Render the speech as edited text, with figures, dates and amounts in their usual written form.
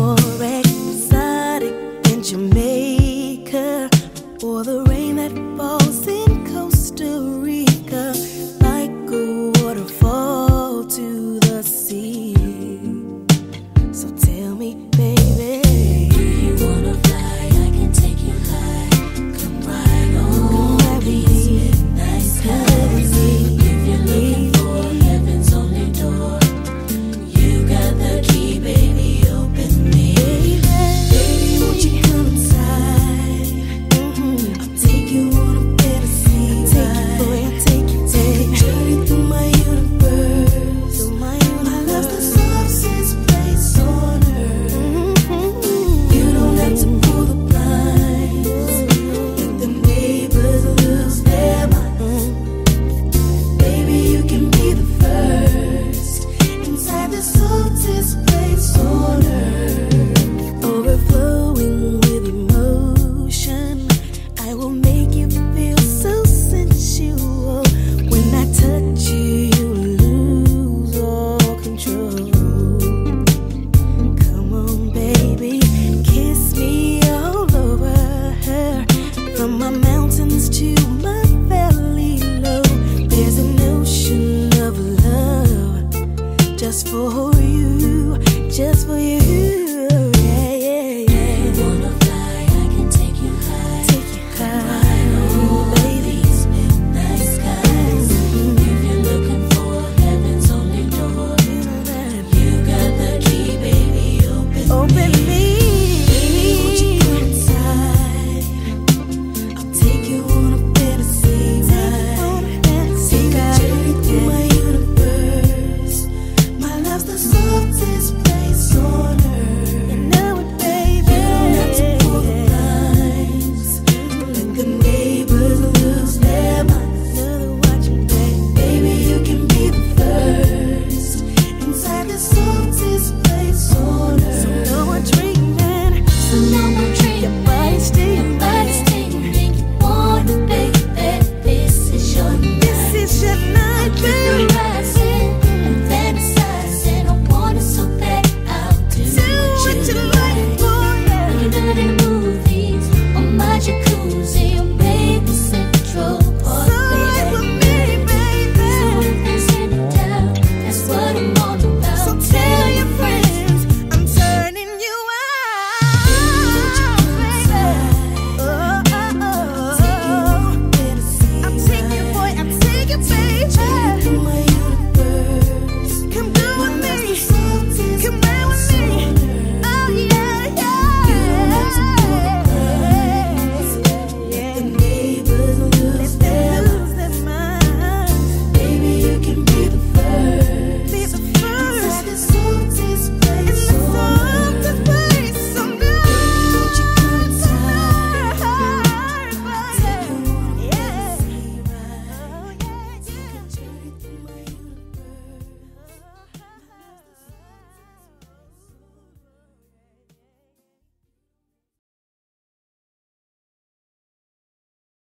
more exotic than Jamaica, or the rain that falls in Costa Rica, like a waterfall to the sea. So tell me, baby, do you wanna fly? I can take you high. Come ride on these midnight skies. If you're looking for heaven's only door, you got the key, baby, open me. Baby, won't you come inside? I'll take you on a fantasy ride. Take a journey through my universe. My love's the softest place on earth. You don't have to pull the blinds. Let the neighbors lose their minds. Baby, you can be the first inside the softest place on earth. Overflowing with emotion, I will make you feel so sensual. When I touch you, you lose all control. Come on, baby, kiss me all over her. From my mountains to my valley low, there's an ocean of love just for you, just for you. Yeah, yeah, yeah. You wanna fly? I can take you high. Take you high, Oh, baby. these midnight skies. If you're looking for heaven's only door, You know that. you got the key, baby, open Open me.